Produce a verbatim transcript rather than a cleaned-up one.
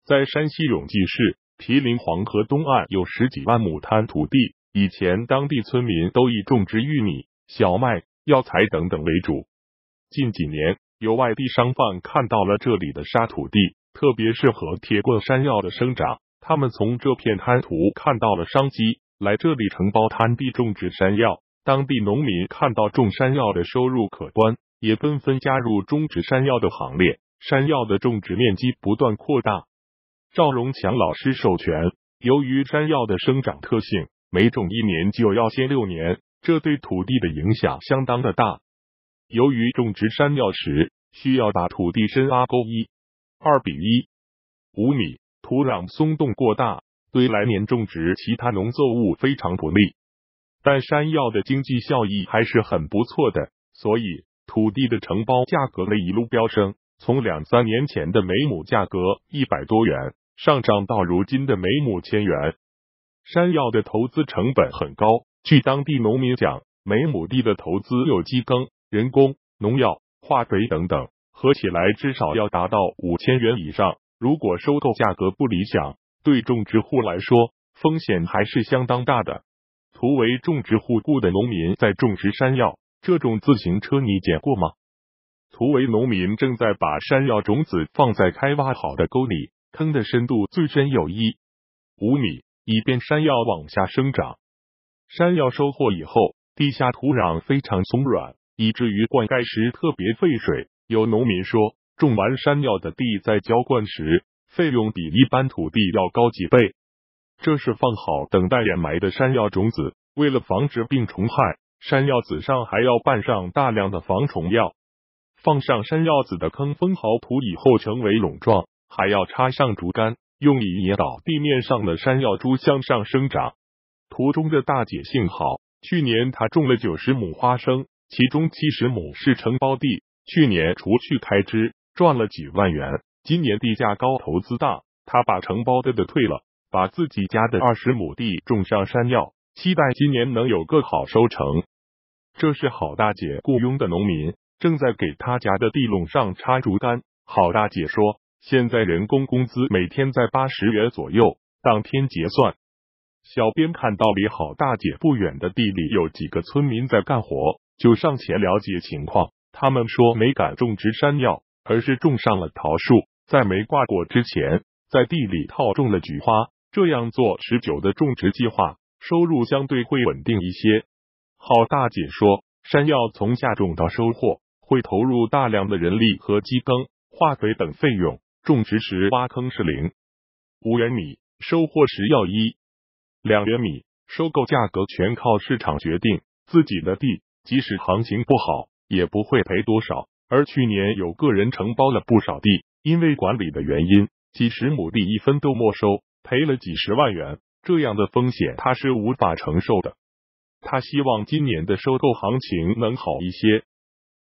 在山西永济市毗邻黄河东岸有十几万亩滩土地，以前当地村民都以种植玉米、小麦、药材等等为主。近几年，有外地商贩看到了这里的沙土地特别适合铁棍山药的生长，他们从这片滩涂看到了商机，来这里承包滩地种植山药。当地农民看到种山药的收入可观，也纷纷加入种植山药的行列，山药的种植面积不断扩大。赵荣强老师授权，由于山药的生长特性，每种一年就要歇六年，这对土地的影响相当的大。由于种植山药时需要把土地深挖沟一二比一五米，土壤松动过大，对来年种植其他农作物非常不利。但山药的经济效益还是很不错的，所以土地的承包价格一路飙升，从两三年前的每亩价格一百多元，上涨到如今的每亩千元。山药的投资成本很高，据当地农民讲，每亩地的投资有机耕、人工、农药、化肥等等，合起来至少要达到五千元以上。如果收购价格不理想，对种植户来说风险还是相当大的。图为种植户雇的农民在种植山药，这种自行车你见过吗？图为农民正在把山药种子放在开挖好的沟里，坑的深度最深有一五米，以便山药往下生长。山药收获以后，地下土壤非常松软，以至于灌溉时特别费水。有农民说，种完山药的地在浇灌时，费用比一般土地要高几倍。这是放好等待掩埋的山药种子，为了防止病虫害，山药籽上还要拌上大量的防虫药。放上山药籽的坑封好土以后成为垄状，还要插上竹竿，用以引导地面上的山药株向上生长。图中的大姐幸好，去年她种了九十亩花生，其中七十亩是承包地，去年除去开支赚了几万元，今年地价高投资大，她把承包的的退了，把自己家的二十亩地种上山药，期待今年能有个好收成。这是郝大姐雇佣的农民，正在给他家的地垄上插竹竿。郝大姐说，现在人工工资每天在八十元左右，当天结算。小编看到离郝大姐不远的地里有几个村民在干活，就上前了解情况。他们说没敢种植山药，而是种上了桃树，在没挂果之前，在地里套种了菊花，这样做持久的种植计划，收入相对会稳定一些。郝大姐说，山药从下种到收获会投入大量的人力和机耕、化肥等费用，种植时挖坑是零。五元米，收获时要一两元米，收购价格全靠市场决定，自己的地即使行情不好，也不会赔多少。而去年有个人承包了不少地，因为管理的原因，几十亩地一分都没收，赔了几十万元，这样的风险他是无法承受的。他希望今年的收购行情能好一些，